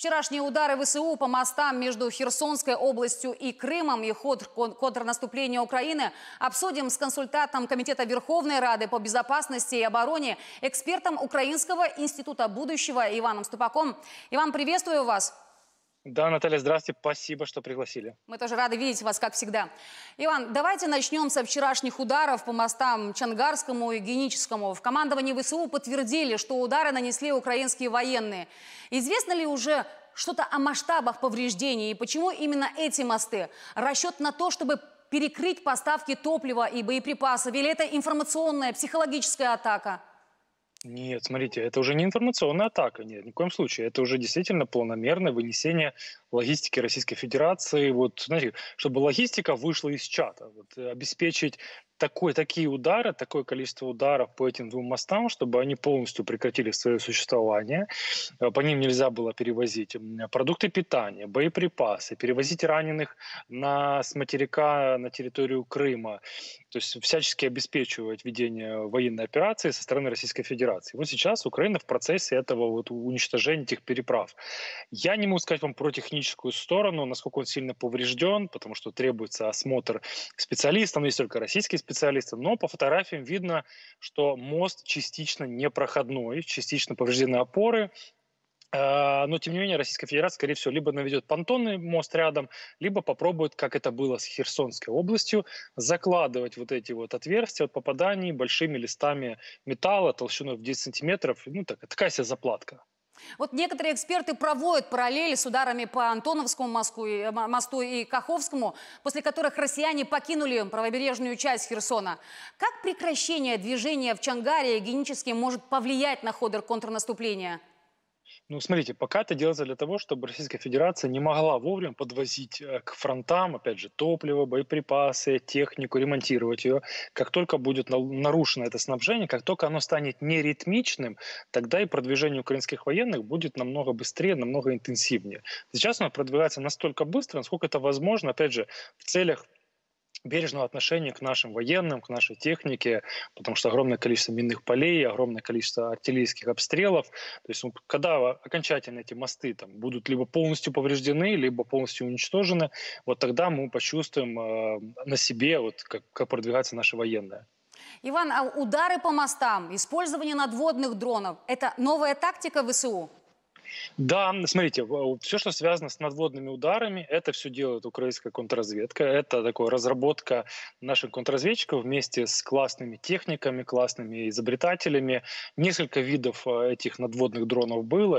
Вчерашние удары ВСУ по мостам между Херсонской областью и Крымом и ход контрнаступления Украины обсудим с консультантом Комитета Верховной Рады по безопасности и обороне, экспертом Украинского института будущего Иваном Ступаком. Иван, приветствую вас. Да, Наталья, здравствуйте. Спасибо, что пригласили. Мы тоже рады видеть вас, как всегда. Иван, давайте начнем со вчерашних ударов по мостам Чангарскому и Геническому. В командовании ВСУ подтвердили, что удары нанесли украинские военные. Известно ли уже что-то о масштабах повреждений и почему именно эти мосты? Расчет на то, чтобы перекрыть поставки топлива и боеприпасов, или это информационная, психологическая атака? Нет, смотрите, это уже не информационная атака, нет, ни в коем случае. Это уже действительно планомерное вынесение логистики Российской Федерации. Вот, знаете, чтобы логистика вышла из чата. Вот, обеспечить такие удары, такое количество ударов по этим двум мостам, чтобы они полностью прекратили свое существование. По ним нельзя было перевозить продукты питания, боеприпасы, перевозить раненых с материка на территорию Крыма. То есть всячески обеспечивать ведение военной операции со стороны Российской Федерации. Вот сейчас Украина в процессе этого вот уничтожения этих переправ. Я не могу сказать вам про техническую сторону, насколько он сильно поврежден, потому что требуется осмотр специалистов, но есть только российские специалисты. Но по фотографиям видно, что мост частично непроходной, частично повреждены опоры. Но, тем не менее, Российская Федерация, скорее всего, либо наведет понтонный мост рядом, либо попробует, как это было с Херсонской областью, закладывать вот эти вот отверстия от попаданий большими листами металла толщиной в 10 сантиметров. Ну, такая себе заплатка. Вот некоторые эксперты проводят параллели с ударами по Антоновскому мосту и Каховскому, после которых россияне покинули правобережную часть Херсона. Как прекращение движения в Чангаре и Геническом может повлиять на ход контрнаступления? Ну, смотрите, пока это делается для того, чтобы Российская Федерация не могла вовремя подвозить к фронтам, опять же, топливо, боеприпасы, технику, ремонтировать ее. Как только будет нарушено это снабжение, как только оно станет неритмичным, тогда и продвижение украинских военных будет намного быстрее, намного интенсивнее. Сейчас оно продвигается настолько быстро, насколько это возможно, опять же, в целях бережного отношения к нашим военным, к нашей технике, потому что огромное количество минных полей, огромное количество артиллерийских обстрелов. То есть когда окончательно эти мосты будут либо полностью повреждены, либо полностью уничтожены, вот тогда мы почувствуем на себе, как продвигаются наши военные. Иван, а удары по мостам, использование надводных дронов – это новая тактика ВСУ? Да, смотрите, все, что связано с надводными ударами, это все делает украинская контрразведка. Это такая разработка наших контрразведчиков вместе с классными техниками, классными изобретателями. Несколько видов этих надводных дронов было.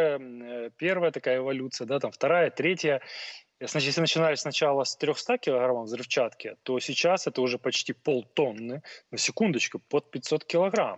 Первая такая эволюция, да, там вторая, третья. Значит, если начинали сначала с 300 килограммов взрывчатки, то сейчас это уже почти полтонны, на секундочку, под 500 килограмм.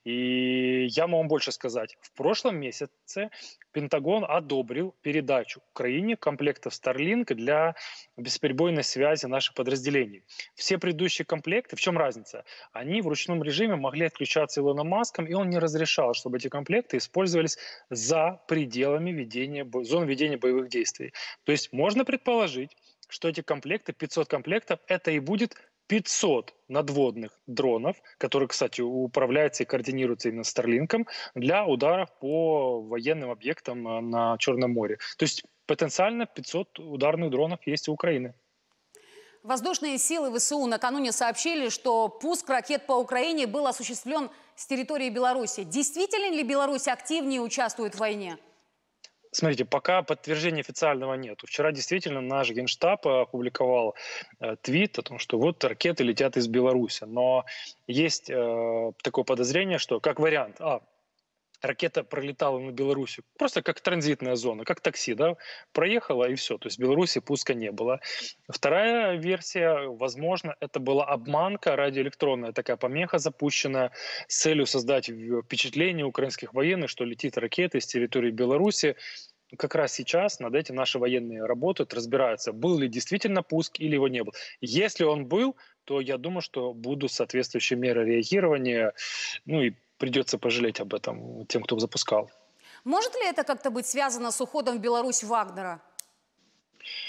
И я могу вам больше сказать. В прошлом месяце Пентагон одобрил передачу Украине комплектов Starlink для бесперебойной связи наших подразделений. Все предыдущие комплекты, в чем разница? Они в ручном режиме могли отключаться Илоном Маском, и он не разрешал, чтобы эти комплекты использовались за пределами зон ведения боевых действий. То есть можно предположить, что эти комплекты, 500 комплектов, это и будет 500 надводных дронов, которые, кстати, управляются и координируются именно Старлинком, для ударов по военным объектам на Черном море. То есть потенциально 500 ударных дронов есть у Украины. Воздушные силы ВСУ накануне сообщили, что пуск ракет по Украине был осуществлен с территории Беларуси. Действительно ли Беларусь активнее участвует в войне? Смотрите, пока подтверждения официального нет. Вчера действительно наш Генштаб опубликовал твит о том, что вот ракеты летят из Беларуси. Но есть такое подозрение, что как вариант, ракета пролетала над Беларусью просто как транзитная зона, как такси, да, проехала и все. То есть в Беларуси пуска не было. Вторая версия, возможно, это была обманка радиоэлектронная, такая помеха запущенная с целью создать впечатление украинских военных, что летит ракета из территории Беларуси. Как раз сейчас над этим наши военные работают, разбираются, был ли действительно пуск или его не было. Если он был, то я думаю, что будут соответствующие меры реагирования, ну и придется пожалеть об этом тем, кто запускал. Может ли это как-то быть связано с уходом в Беларусь Вагнера?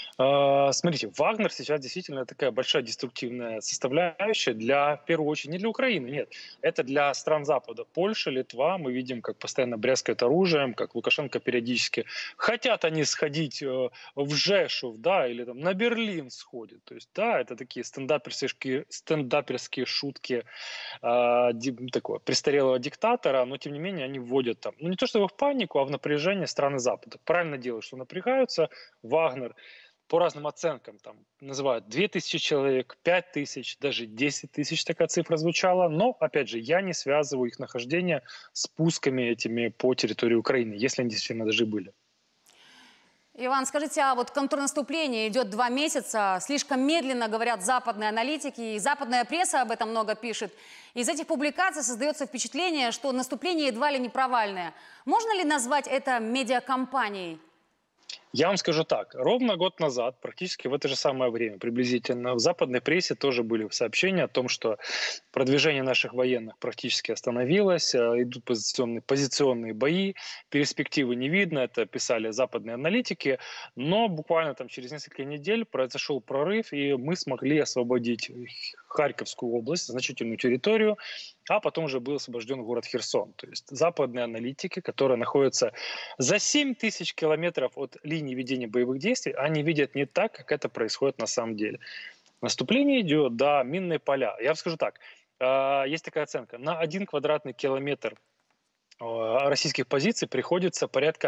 Смотрите, Вагнер сейчас действительно такая большая деструктивная составляющая для, в первую очередь, не для Украины, нет. Это для стран Запада. Польша, Литва, мы видим, как постоянно бряскают оружием, как Лукашенко периодически хотят они сходить в Жешув, да, или там на Берлин сходит. То есть, да, это такие стендаперские шутки такого престарелого диктатора, но тем не менее они вводят там, ну не то чтобы в панику, а в напряжение страны Запада. Правильно делают, что напрягаются. Вагнер по разным оценкам там называют 2000 человек, 5000, даже 10 тысяч такая цифра звучала. Но, опять же, я не связываю их нахождение с пусками этими по территории Украины, если они действительно даже были. Иван, скажите, а вот контрнаступление идет 2 месяца, слишком медленно, говорят западные аналитики, и западная пресса об этом много пишет. Из этих публикаций создается впечатление, что наступление едва ли не провальное. Можно ли назвать это медиакомпанией? Я вам скажу так, ровно год назад, практически в это же самое время, приблизительно, в западной прессе тоже были сообщения о том, что продвижение наших военных практически остановилось, идут позиционные бои, перспективы не видно, это писали западные аналитики, но буквально там через несколько недель произошел прорыв, и мы смогли освободить Харьковскую область, значительную территорию, а потом уже был освобожден город Херсон. То есть западные аналитики, которые находятся за 7000 километров от линии ведения боевых действий, они видят не так, как это происходит на самом деле. Наступление идет, да, минные поля. Я вам скажу так, есть такая оценка. На 1 квадратный километр российских позиций приходится порядка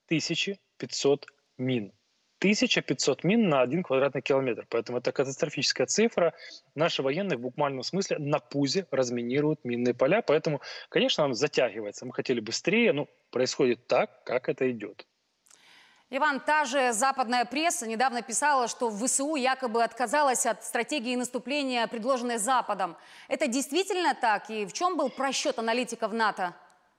1500 мин. 1500 мин на 1 квадратный километр. Поэтому это катастрофическая цифра. Наши военные в буквальном смысле на пузе разминируют минные поля. Поэтому, конечно, нам затягивается. Мы хотели быстрее, но происходит так, как это идет. Иван, та же западная пресса недавно писала, что ВСУ якобы отказалась от стратегии наступления, предложенной Западом. Это действительно так? И в чем был просчет аналитиков НАТО?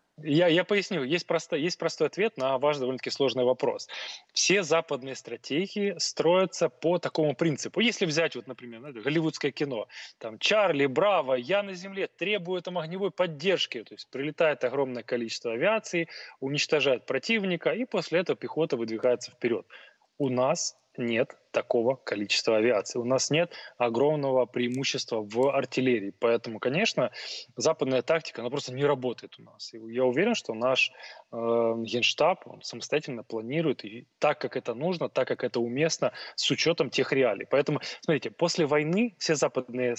Я поясню. Есть простой ответ на ваш довольно-таки сложный вопрос. Все западные стратегии строятся по такому принципу. Если взять, вот, например, голливудское кино, там Чарли, Браво, я на земле, требую там огневой поддержки. То есть прилетает огромное количество авиации, уничтожает противника, и после этого пехота выдвигается вперед. У нас нет такого количества авиации. У нас нет огромного преимущества в артиллерии. Поэтому, конечно, западная тактика, она просто не работает у нас. И я уверен, что наш Генштаб он самостоятельно планирует, и так, как это нужно, так, как это уместно, с учетом тех реалий. Поэтому, смотрите, после войны все западные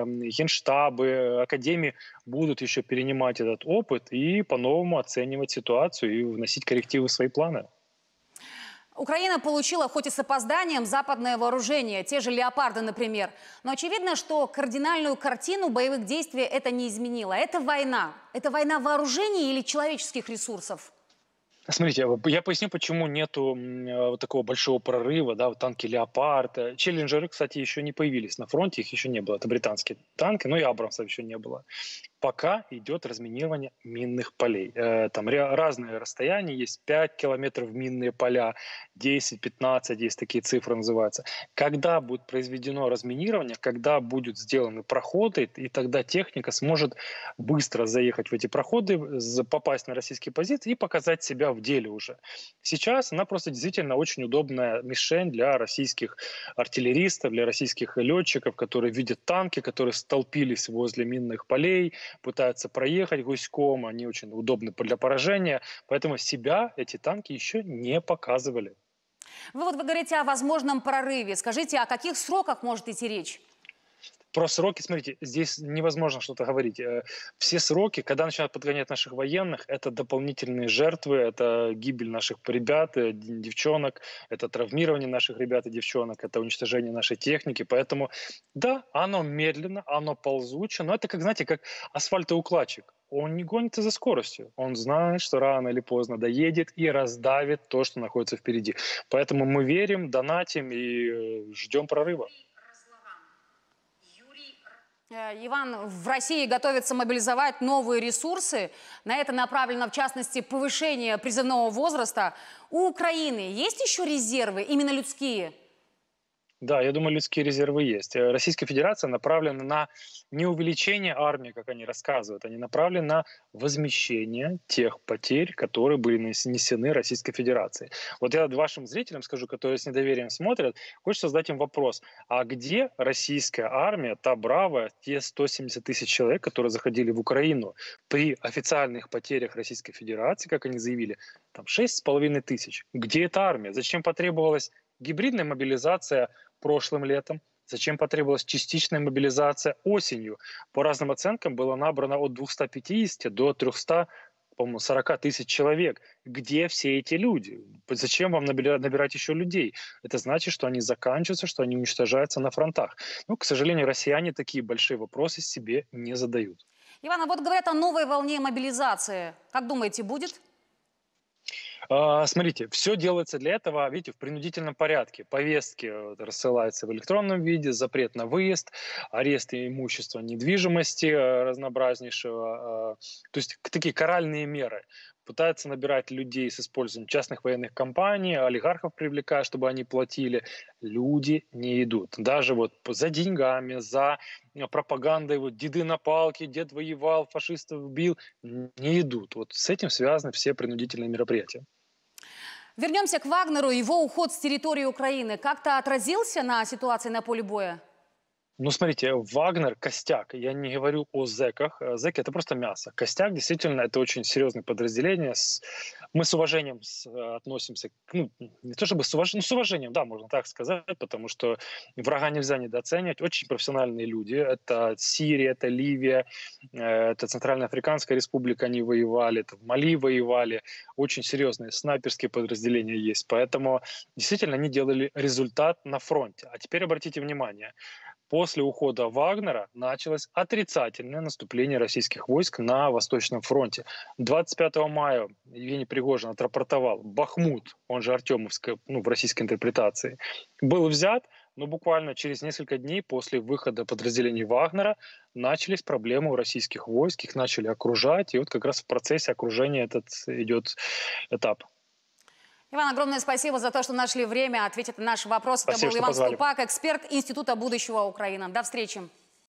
Генштабы, академии будут еще перенимать этот опыт и по-новому оценивать ситуацию и вносить коррективы в свои планы. Украина получила, хоть и с опозданием, западное вооружение, те же «Леопарды», например. Но очевидно, что кардинальную картину боевых действий это не изменило. Это война. Это война вооружений или человеческих ресурсов? Смотрите, я поясню, почему нету вот такого большого прорыва, да, вот танки «Леопард». «Челленджеры», кстати, еще не появились на фронте, их еще не было. Это британские танки, но и «Абрамсов» еще не было. Пока идет разминирование минных полей. Там разные расстояния, есть 5 километров минные поля, 10-15, есть такие цифры называются. Когда будет произведено разминирование, когда будут сделаны проходы, и тогда техника сможет быстро заехать в эти проходы, попасть на российские позиции и показать себя в деле уже. Сейчас она просто действительно очень удобная мишень для российских артиллеристов, для российских летчиков, которые видят танки, которые столпились возле минных полей, пытаются проехать гуськом, они очень удобны для поражения, поэтому себя эти танки еще не показывали. Вы говорите о возможном прорыве. Скажите, о каких сроках может идти речь? Про сроки, смотрите, здесь невозможно что-то говорить. Все сроки, когда начинают подгонять наших военных, это дополнительные жертвы, это гибель наших ребят, девчонок, это травмирование наших ребят и девчонок, это уничтожение нашей техники. Поэтому, да, оно медленно, оно ползуче, но это, как, знаете, как асфальтоукладчик. Он не гонится за скоростью. Он знает, что рано или поздно доедет и раздавит то, что находится впереди. Поэтому мы верим, донатим и ждем прорыва. Иван, в России готовятся мобилизовать новые ресурсы. На это направлено, в частности, повышение призывного возраста. У Украины есть еще резервы, именно людские? Да, я думаю, людские резервы есть. Российская Федерация направлена на не увеличение армии, как они рассказывают, они направлены на возмещение тех потерь, которые были нанесены Российской Федерации. Вот я вашим зрителям скажу, которые с недоверием смотрят, хочется задать им вопрос, а где российская армия, та бравая, те 170 тысяч человек, которые заходили в Украину при официальных потерях Российской Федерации, как они заявили, там 6,5 тысяч. Где эта армия? Зачем потребовалась гибридная мобилизация прошлым летом? Зачем потребовалась частичная мобилизация осенью? По разным оценкам было набрано от 250 до 300, по-моему, 40 тысяч человек. Где все эти люди? Зачем вам набирать еще людей? Это значит, что они заканчиваются, что они уничтожаются на фронтах. Ну, к сожалению, россияне такие большие вопросы себе не задают. Иван, а вот говорят о новой волне мобилизации. Как думаете, будет? Смотрите, все делается для этого, видите, в принудительном порядке. Повестки рассылаются в электронном виде, запрет на выезд, арест имущества, недвижимости разнообразнейшего. То есть такие каральные меры. Пытаются набирать людей с использованием частных военных компаний, олигархов привлекая, чтобы они платили. Люди не идут. Даже вот за деньгами, за пропагандой, вот деды на палке, дед воевал, фашистов бил, не идут. Вот с этим связаны все принудительные мероприятия. Вернемся к Вагнеру. Его уход с территории Украины как-то отразился на ситуации на поле боя? Ну, смотрите, Вагнер– костяк. Я не говорю о зэках. Зэки– это просто мясо. Костяк, действительно, это очень серьезное подразделение. Мы с уважением относимся, ну, не то чтобы с уважением, да, можно так сказать, потому что врага нельзя недооценивать. Очень профессиональные люди. Это Сирия, это Ливия, это Центральноафриканская республика, они воевали, это в Мали воевали. Очень серьезные снайперские подразделения есть. Поэтому, действительно, они делали результат на фронте. А теперь обратите внимание, после ухода Вагнера началось отрицательное наступление российских войск на Восточном фронте. 25 мая Евгений Пригожин отрапортовал: Бахмут, он же Артемовск, ну, в российской интерпретации, был взят, но буквально через несколько дней после выхода подразделений Вагнера начались проблемы у российских войск, их начали окружать, и вот как раз в процессе окружения этот идет этап. Иван, огромное спасибо за то, что нашли время ответить на наши вопросы. Это Спасибо, был что Иван позвали. Ступак, эксперт Института будущего Украины. До встречи.